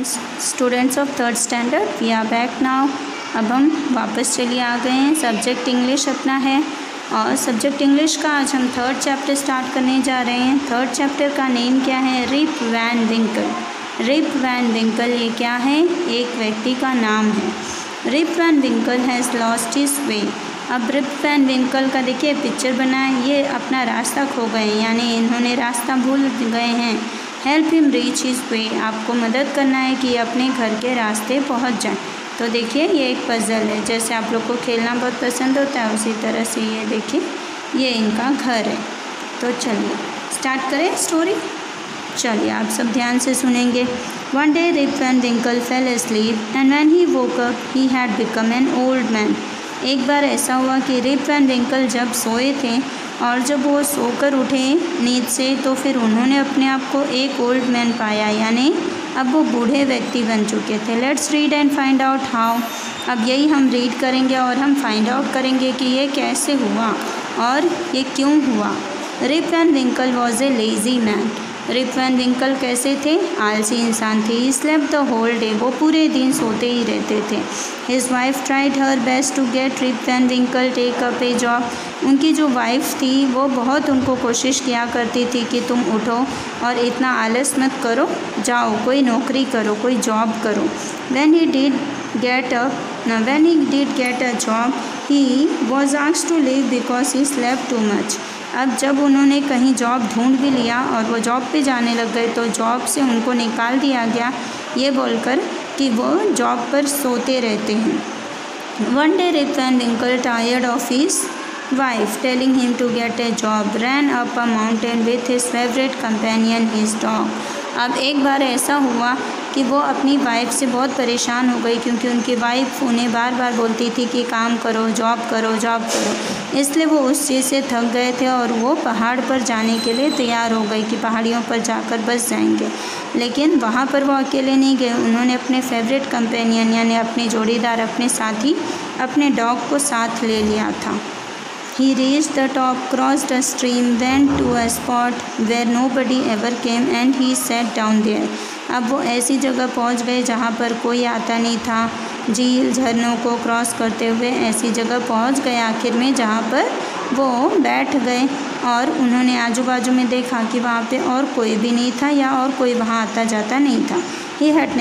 Friends, students of third standard, we are back now. अब हम वापस चलिए आ गए हैं। सब्जेक्ट इंग्लिश अपना है और सब्जेक्ट इंग्लिश का आज हम थर्ड चैप्टर स्टार्ट करने जा रहे हैं। थर्ड चैप्टर का नेम क्या है? Rip Van Winkle. Rip Van Winkle ये क्या है? एक व्यक्ति का नाम है। Rip Van Winkle has lost his way. अब रिप वैन विंकल का देखिए पिक्चर बना है। ये अपना रास्ता खो गए, यानी इन्होंने रास्ता भूल गए हैं। Help him reach his way. आपको मदद करना है कि अपने घर के रास्ते पहुंच जाएं। तो देखिए ये एक पज़ल है। जैसे आप लोग को खेलना बहुत पसंद होता है उसी तरह से ये देखिए ये इनका घर है। तो चलिए स्टार्ट करें स्टोरी। चलिए आप सब ध्यान से सुनेंगे। One day Rip Van Winkle fell asleep and when he woke up he had become an old man। एक बार ऐसा हुआ कि रिप वैन विंकल जब सोए थे और जब वो सोकर उठे नींद से तो फिर उन्होंने अपने आप को एक ओल्ड मैन पाया, यानी अब वो बूढ़े व्यक्ति बन चुके थे। Let's read and find out how. अब यही हम रीड करेंगे और हम फाइंड आउट करेंगे कि ये कैसे हुआ और ये क्यों हुआ। Rip Van Winkle was a lazy man. Rip Van Winkle कैसे थे? आलसी इंसान थे। He slept the whole day. वो पूरे दिन सोते ही रहते थे। His wife tried her best to get Rip Van Winkle take up a job. उनकी जो वाइफ थी वो बहुत उनको कोशिश किया करती थी कि तुम उठो और इतना आलस मत करो, जाओ कोई नौकरी करो, कोई जॉब करो। When he did get a job, he was asked to leave because he slept too much। अब जब उन्होंने कहीं जॉब ढूंढ भी लिया और वो जॉब पे जाने लग गए तो जॉब से उनको निकाल दिया गया ये बोलकर कि वो जॉब पर सोते रहते हैं। One day Rip Van Winkle, tired of his wife telling him to get a job, ran up a mountain with his favorite companion, his dog। अब एक बार ऐसा हुआ कि वो अपनी वाइफ से बहुत परेशान हो गई क्योंकि उनकी वाइफ उन्हें बार बार बोलती थी कि काम करो, जॉब करो, जॉब करो। इसलिए वो उस चीज़ से थक गए थे और वो पहाड़ पर जाने के लिए तैयार हो गई कि पहाड़ियों पर जाकर बस जाएंगे। लेकिन वहाँ पर वो अकेले नहीं गए। उन्होंने अपने फेवरेट कंपेनियन यानी अपने जोड़ीदार, अपने साथी, अपने डॉग को साथ ले लिया था। He reached the top, crossed a stream, went to a spot where nobody ever came and he sat down there। अब वो ऐसी जगह पहुंच गए जहां पर कोई आता नहीं था। झील झरनों को क्रॉस करते हुए ऐसी जगह पहुंच गए आखिर में जहां पर वो बैठ गए और उन्होंने आजू बाजू में देखा कि वहाँ पे और कोई भी नहीं था या और कोई वहाँ आता जाता नहीं था। He had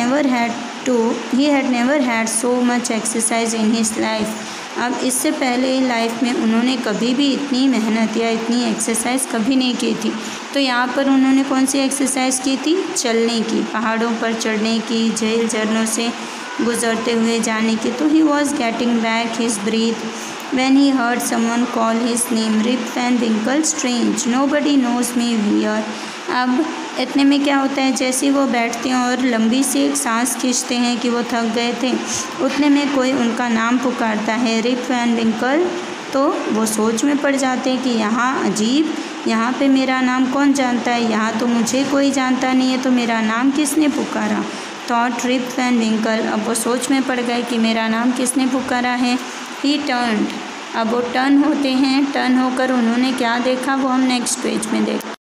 never had so much exercise in his life। अब इससे पहले लाइफ में उन्होंने कभी भी इतनी मेहनत या इतनी एक्सरसाइज कभी नहीं की थी। तो यहाँ पर उन्होंने कौन सी एक्सरसाइज की थी? चलने की, पहाड़ों पर चढ़ने की, झील झरनों से गुजरते हुए जाने की। तो he was getting back his breath when he heard someone call his name, Rip Van Winkle, strange, nobody knows me here। अब इतने में क्या होता है, जैसे वो बैठते हैं और लंबी सी एक सांस खींचते हैं कि वो थक गए थे, उतने में कोई उनका नाम पुकारता है, रिप वैन विंकल। तो वो सोच में पड़ जाते हैं कि यहाँ अजीब, यहाँ पे मेरा नाम कौन जानता है, यहाँ तो मुझे कोई जानता नहीं है, तो मेरा नाम किसने पुकारा? Thought Rip Van Winkle. अब वो सोच में पड़ गए कि मेरा नाम किसने पुकारा है। He turned. अब वो टर्न होते हैं, टर्न होकर उन्होंने क्या देखा वो हम नेक्स्ट पेज में देखते हैं।